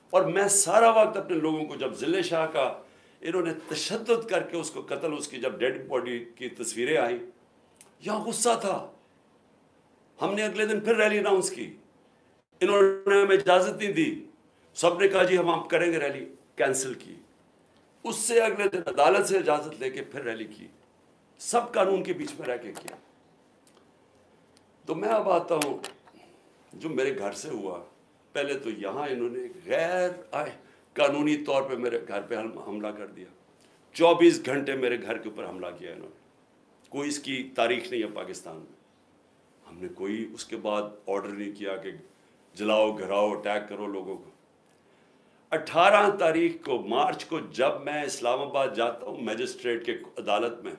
और मैं सारा वक्त अपने लोगों को, जब जिले शाह का इन्होंने तशद्दुद करके उसको कत्ल, उसकी जब डेड बॉडी की तस्वीरें आई, यहाँ गुस्सा था। हमने अगले दिन फिर रैली अनाउंस की, इन्होंने हमें इजाज़त नहीं दी, सबने कहा जी हम करेंगे रैली, कैंसिल की। उससे अगले दिन अदालत से इजाज़त लेके फिर रैली की, सब कानून के बीच में रह के किया। तो मैं अब आता हूँ जो मेरे घर से हुआ। पहले तो यहाँ इन्होंने गैर कानूनी तौर पे मेरे घर पे हमला कर दिया। 24 घंटे मेरे घर के ऊपर हमला किया इन्होंने। कोई इसकी तारीख नहीं है पाकिस्तान में। हमने कोई उसके बाद ऑर्डर नहीं किया कि जलाओ, घराओ, अटैक करो लोगों को। 18 तारीख को मार्च को जब मैं इस्लामाबाद जाता हूँ मजिस्ट्रेट के अदालत में,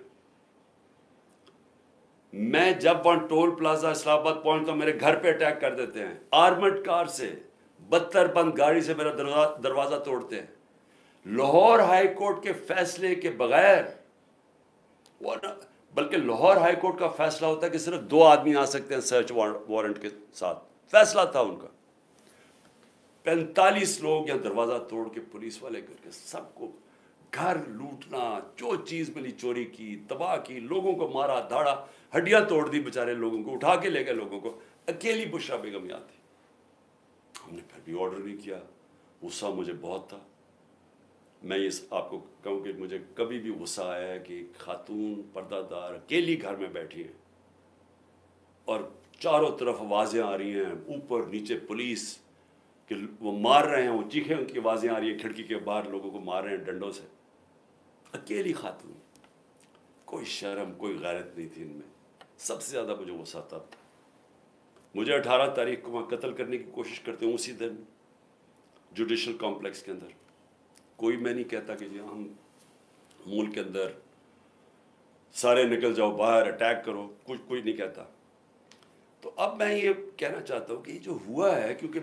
मैं जब वहां टोल प्लाजा इस्लामाबाद पहुंचता हूं, मेरे घर पे अटैक कर देते हैं आर्मड कार से, 72 बंद गाड़ी से मेरा दरवाजा तोड़ते हैं। लाहौर हाई कोर्ट के फैसले के बगैर, बल्कि लाहौर हाई कोर्ट का फैसला होता है कि सिर्फ 2 आदमी आ सकते हैं सर्च वारंट के साथ, फैसला था उनका। 45 लोग यहाँ दरवाजा तोड़ के पुलिस वाले करके सबको घर लूटना, जो चीज मिली चोरी की, तबाह की, लोगों को मारा धाड़ा, हड्डियां तोड़ दी बेचारे लोगों को, उठा के ले गए लोगों को। अकेली बुशरा बेगम यहाँ थी। हमने फिर भी ऑर्डर नहीं किया। गुस्सा मुझे बहुत था। मैं ये आपको कहूँ कि मुझे कभी भी गुस्सा आया है कि खातून पर्दादार अकेली घर में बैठी है और चारों तरफ आवाज़ें आ रही हैं, ऊपर नीचे पुलिस कि वो मार रहे हैं, वो चीखें उनकी आवाज़ें आ रही हैं, खिड़की के बाहर लोगों को मार रहे हैं डंडों से। अकेली खातून, कोई शर्म कोई गैरत नहीं थी इनमें। सबसे ज़्यादा मुझे गुस्सा था। मुझे 18 तारीख को वहाँ कत्ल करने की कोशिश करते हैं, उसी दिन जुडिशल कॉम्प्लेक्स के अंदर। कोई मैं नहीं कहता कि जी हम मूल के अंदर सारे निकल जाओ बाहर, अटैक करो, कुछ कोई नहीं कहता। तो अब मैं ये कहना चाहता हूँ कि जो हुआ है, क्योंकि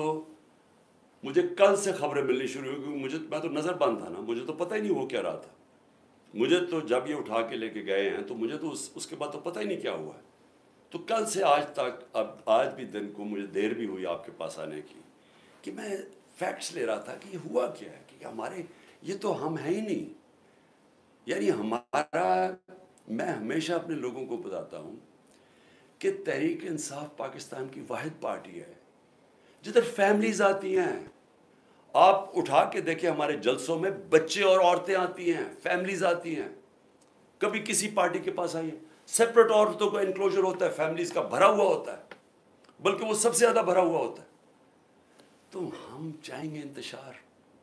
मुझे कल से खबरें मिलनी शुरू हुई, क्योंकि मैं तो नज़रबंद था ना, मुझे तो पता ही नहीं वो क्या रहा था। मुझे तो जब ये उठा के लेके गए हैं तो मुझे तो उसके बाद तो पता ही नहीं क्या हुआ है। तो कल से आज तक, अब आज भी दिन को मुझे देर भी हुई आपके पास आने की, कि मैं फैक्ट्स ले रहा था कि ये हुआ क्या है, कि हमारे ये तो हम हैं ही नहीं। यानी हमारा, मैं हमेशा अपने लोगों को बताता हूँ कि तहरीक इंसाफ पाकिस्तान की वाहिद पार्टी है जिधर फैमिलीज आती हैं। आप उठा के देखिए, हमारे जलसों में बच्चे और औरतें आती हैं, फैमिलीज आती हैं। कभी किसी पार्टी के पास आइए, सेपरेट औरतों का इंक्लोजर होता है, फैमिलीज का भरा हुआ होता है, बल्कि वो सबसे ज़्यादा भरा हुआ होता है। तो हम चाहेंगे इंतशार।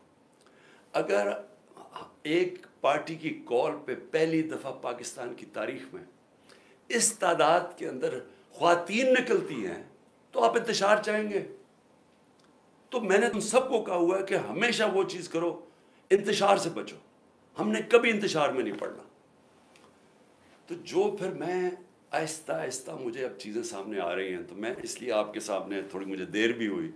अगर एक पार्टी की कॉल पे पहली दफ़ा पाकिस्तान की तारीख में इस तादाद के अंदर ख्वातीन निकलती हैं, तो आप इंतशार चाहेंगे। तो मैंने तुम सबको कहा हुआ है कि हमेशा वो चीज़ करो, इंतशार से बचो। हमने कभी इंतशार में नहीं पड़ना। तो जो फिर मैं आहिस्ता आहिस्ता, मुझे अब चीज़ें सामने आ रही हैं, तो मैं इसलिए आपके सामने, थोड़ी मुझे देर भी हुई।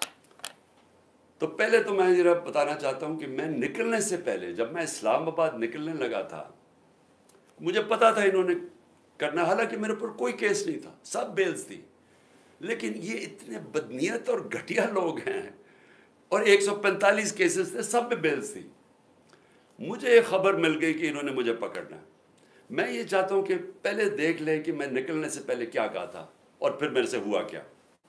तो पहले तो मैं जरा बताना चाहता हूँ कि मैं निकलने से पहले, जब मैं इस्लामाबाद निकलने लगा था, मुझे पता था इन्होंने करना, हालांकि मेरे ऊपर कोई केस नहीं था, सब बेल्स थी, लेकिन ये इतने बदनीयत और घटिया लोग हैं, और 145 केसेस थे, सब में बेल्स थी। मुझे एक खबर मिल गई कि इन्होंने मुझे पकड़ना है। मैं ये चाहता हूँ कि पहले देख लें कि मैं निकलने से पहले क्या कहा था और फिर मेरे से हुआ क्या।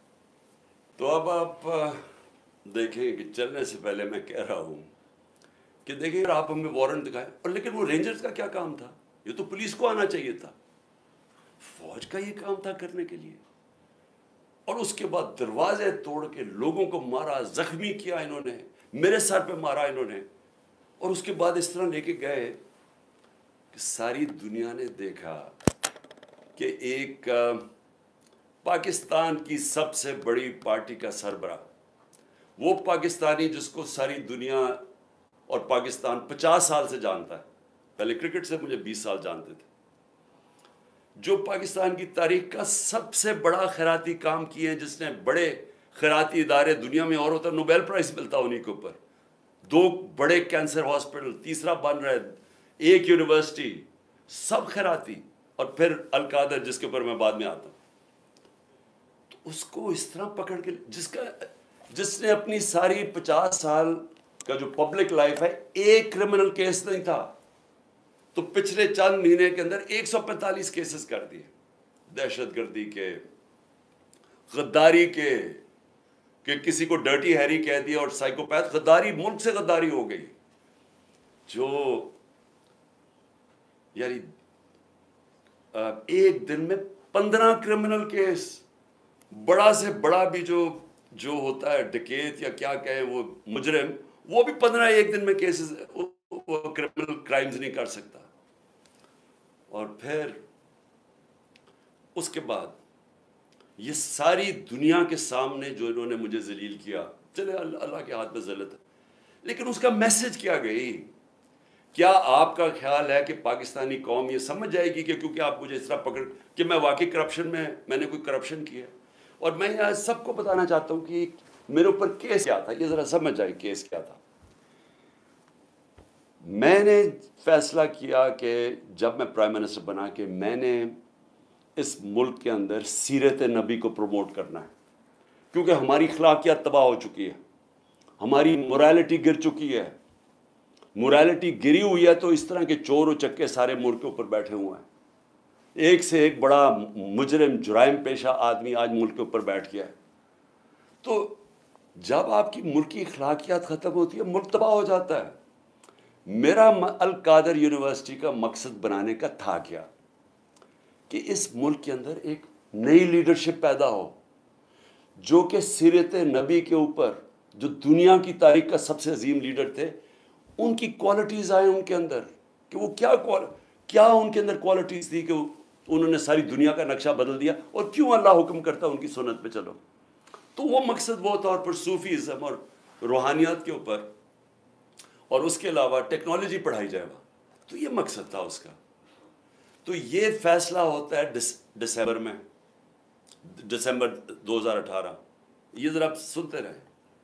तो अब आप देखें कि चलने से पहले मैं कह रहा हूँ कि देखिए, आप हमें वारंट दिखाएं, और लेकिन वो रेंजर्स का क्या काम था? ये तो पुलिस को आना चाहिए था, फौज का ये काम था करने के लिए। और उसके बाद दरवाजे तोड़ के लोगों को मारा, जख्मी किया इन्होंने, मेरे सर पे मारा इन्होंने, और उसके बाद इस तरह लेके गए कि सारी दुनिया ने देखा कि एक पाकिस्तान की सबसे बड़ी पार्टी का सरबराह, वो पाकिस्तानी जिसको सारी दुनिया और पाकिस्तान 50 साल से जानता है, पहले क्रिकेट से मुझे 20 साल जानते थे, जो पाकिस्तान की तारीख का सबसे बड़ा खैराती काम किए हैं, जिसने बड़े खैराती इदारे दुनिया में और होता, नोबेल प्राइज़ मिलता उन्हीं के ऊपर, 2 बड़े कैंसर हॉस्पिटल, तीसरा बन रहा है, 1 यूनिवर्सिटी, सब खैराती, और फिर अलकादर जिसके ऊपर मैं बाद में आता हूँ। तो उसको इस तरह पकड़ के, जिसका जिसने अपनी सारी 50 साल का जो पब्लिक लाइफ है एक क्रिमिनल केस नहीं था, तो पिछले चंद महीने के अंदर 145 केसेस कर दिए, दहशतगर्दी के, गद्दारी के, कि किसी को डर्टी हैरी कह दिया और साइकोपैथ, गद्दारी, मुल्क से गद्दारी हो गई। जो यानी एक दिन में 15 क्रिमिनल केस, बड़ा से बड़ा भी जो होता है डकैत या क्या कहें वो मुजरिम, वो भी 15 एक दिन में केसेस, वो क्रिमिनल क्राइम्स नहीं कर सकता। और फिर उसके बाद ये सारी दुनिया के सामने जो इन्होंने मुझे जलील किया, चले अल्लाह के हाथ में ज़िल्लत है, लेकिन उसका मैसेज क्या गई? क्या आपका ख्याल है कि पाकिस्तानी कौम ये समझ जाएगी कि क्योंकि आप मुझे इस तरह पकड़ कि मैं वाकई करप्शन में, मैंने कोई करप्शन किया? और मैं यहाँ सबको बताना चाहता हूँ कि मेरे ऊपर केस क्या था, ये ज़रा समझ जाए केस क्या था। मैंने फैसला किया कि जब मैं प्राइम मिनिस्टर बना कि मैंने इस मुल्क के अंदर सीरत नबी को प्रमोट करना है, क्योंकि हमारी अखलाकियात तबाह हो चुकी है, हमारी मोरालिटी गिर चुकी है। मोरालिटी गिरी हुई है तो इस तरह के चोर और चक्के सारे मुल्क के ऊपर बैठे हुए हैं, एक से एक बड़ा मुजरिम जुराइम पेशा आदमी आज मुल्क के ऊपर बैठ गया है। तो जब आपकी मुल्क की अखलाकियात ख़त्म होती है, मुल्क तबाह हो जाता है। मेरा अल कादर यूनिवर्सिटी का मकसद बनाने का था क्या कि इस मुल्क के अंदर एक नई लीडरशिप पैदा हो, जो कि सीरत नबी के ऊपर, जो दुनिया की तारीख का सबसे अजीम लीडर थे, उनकी क्वालिटीज़ आए उनके अंदर, कि वो क्या उनके अंदर क्वालिटीज़ थी कि उन्होंने सारी दुनिया का नक्शा बदल दिया, और क्यों अल्लाह हुक्म करता उनकी सुन्नत पे चलो। तो वो मकसद वो तौर पर सूफीज़म और रूहानियत के ऊपर, और उसके अलावा टेक्नोलॉजी पढ़ाई जाए वहाँ, तो ये मकसद था उसका। तो ये फैसला होता है दिसंबर में, दिसंबर 2018। ये ज़रा आप सुनते रहें।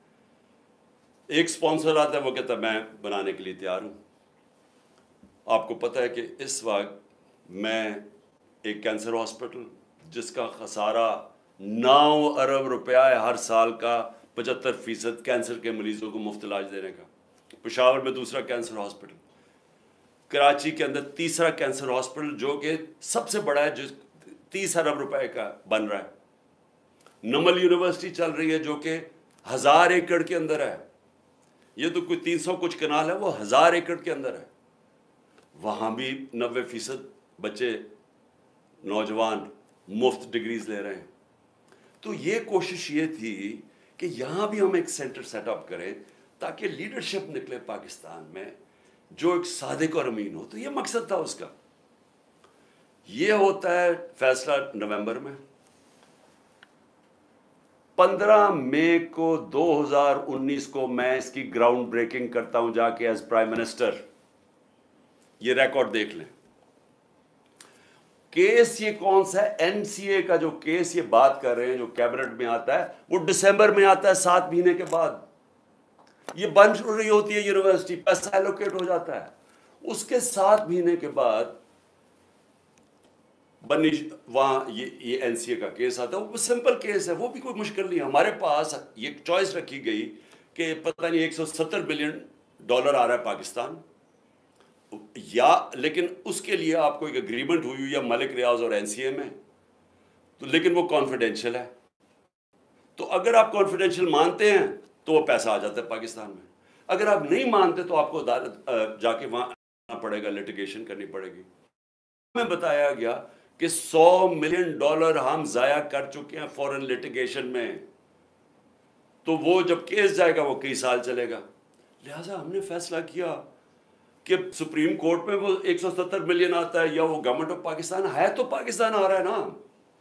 एक स्पॉन्सर आता है, वो कहता है मैं बनाने के लिए तैयार हूँ। आपको पता है कि इस वक्त मैं एक कैंसर हॉस्पिटल जिसका खसारा 9 अरब रुपया है हर साल का, 75% कैंसर के मरीजों को मुफ्त इलाज देने का। पेशावर में दूसरा कैंसर हॉस्पिटल, कराची के अंदर तीसरा कैंसर हॉस्पिटल जो कि सबसे बड़ा है, जो 30 अरब रुपए का बन रहा है। नमल यूनिवर्सिटी चल रही है जो कि 1000 एकड़ के अंदर है। ये तो कोई 300 कुछ कनाल है, वो 1000 एकड़ के अंदर है। वहाँ भी 90% बच्चे नौजवान मुफ्त डिग्रीज ले रहे हैं। तो ये कोशिश ये थी कि यहाँ भी हम एक सेंटर सेटअप करें ताकि लीडरशिप निकले पाकिस्तान में जो एक सादिक और अमीन हो। तो ये मकसद था उसका। ये होता है फैसला नवंबर में। 15 मई को 2019 को मैं इसकी ग्राउंड ब्रेकिंग करता हूं जाके एज प्राइम मिनिस्टर। ये रिकॉर्ड देख लें। केस ये कौन सा है? एनसीए का जो केस ये बात कर रहे हैं, जो कैबिनेट में आता है, वो दिसंबर में आता है, 7 महीने के बाद। ये बन रही होती है यूनिवर्सिटी, पैसा एलोकेट हो जाता है। उसके 7 महीने के बाद बनी वहाँ ये एनसीए का केस आता है। वो सिंपल केस है, वो भी कोई मुश्किल नहीं है। हमारे पास ये चॉइस रखी गई कि पता नहीं 170 बिलियन डॉलर आ रहा है पाकिस्तान, या लेकिन उसके लिए आपको एक एग्रीमेंट हुई है मलिक रियाज और एनसीए में, तो लेकिन वो कॉन्फिडेंशियल है। तो अगर आप कॉन्फिडेंशियल मानते हैं तो वो पैसा आ जाता है पाकिस्तान में। अगर आप नहीं मानते तो आपको अदालत जाके वहाँ आना पड़ेगा, लिटिगेशन करनी पड़ेगी। हमें बताया गया कि $100 मिलियन हम जाया कर चुके हैं फॉरेन लिटिगेशन में। तो वो जब केस जाएगा वो कई साल चलेगा। लिहाजा हमने फैसला किया कि सुप्रीम कोर्ट में वो 170 मिलियन आता है या वो गवर्नमेंट ऑफ पाकिस्तान है, तो पाकिस्तान आ रहा है ना,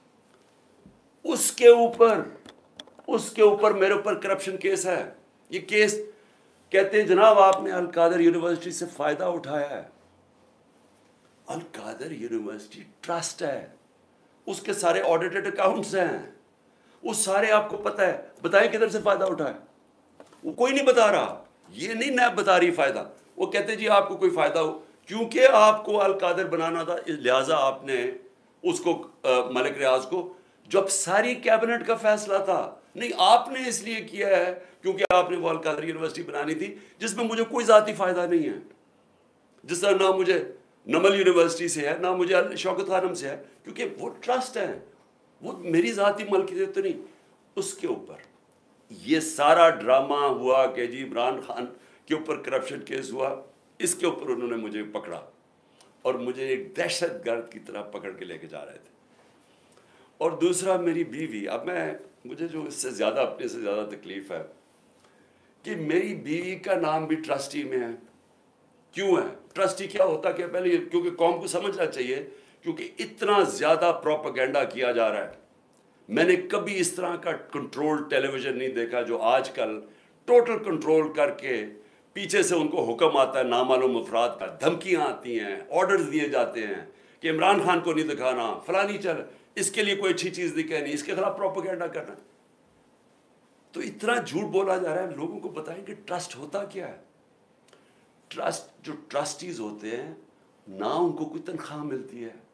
उसके ऊपर मेरे ऊपर करप्शन केस है। ये केस कहते हैं जनाब आपने अल कादर यूनिवर्सिटी से फायदा उठाया है। अल कादर यूनिवर्सिटी ट्रस्ट है, उसके सारे ऑडिटेड अकाउंट्स हैं, वो सारे आपको पता है। बताएं किधर से फायदा उठाया? वो कोई नहीं बता रहा। ये नहीं नैब बता रही फायदा। वो कहते जी आपको कोई फायदा हो, क्योंकि आपको अल कादर बनाना था, लिहाजा आपने उसको मलिक रियाज को, जब सारी कैबिनेट का फैसला था, नहीं, आपने इसलिए किया है क्योंकि आपने वो अल कादर यूनिवर्सिटी बनानी थी जिसमें मुझे कोई ज़ाती फ़ायदा नहीं है, जिस तरह ना मुझे नमल यूनिवर्सिटी से है ना मुझे शौकत खानम से है, क्योंकि वो ट्रस्ट है, वो मेरी ज़ाती मलकियत तो नहीं। उसके ऊपर ये सारा ड्रामा हुआ कि जी इमरान खान के ऊपर करप्शन केस हुआ, इसके ऊपर उन्होंने मुझे पकड़ा और मुझे एक दहशतगर्द की तरह पकड़ के लेके जा रहे थे। और दूसरा मेरी बीवी, अब मुझे जो इससे ज़्यादा अपने से ज़्यादा तकलीफ़ है कि मेरी बीवी का नाम भी ट्रस्टी में है। क्यों है? ट्रस्टी क्या होता क्या? पहले क्योंकि कौम को समझना चाहिए, क्योंकि इतना ज़्यादा प्रोपेगेंडा किया जा रहा है। मैंने कभी इस तरह का कंट्रोल टेलीविज़न नहीं देखा जो आजकल टोटल कंट्रोल करके पीछे से उनको हुक्म आता है नामालूम अफराद का, धमकियाँ आती हैं, ऑर्डर्स दिए जाते हैं कि इमरान खान को नहीं दिखाना, फलानी चल, इसके लिए कोई अच्छी चीज़ नहीं कहनी, इसके खिलाफ प्रोपेगेंडा करना। तो इतना झूठ बोला जा रहा है, लोगों को बताएं कि ट्रस्ट होता क्या है। ट्रस्ट, जो ट्रस्टीज होते हैं ना, उनको कोई तनख्वाह मिलती है,